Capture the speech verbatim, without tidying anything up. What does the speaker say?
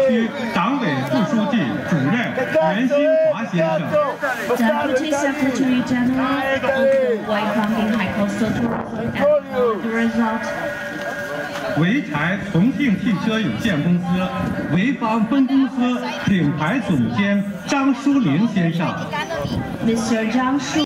区党委副书记、主任袁新华先生。 Deputy Secretary General of the Waifang High Coastal Tourism and the Resort. 潍柴重庆汽车有限公司潍坊分公司品牌总监张书林先生。 Mister Zhang Shu.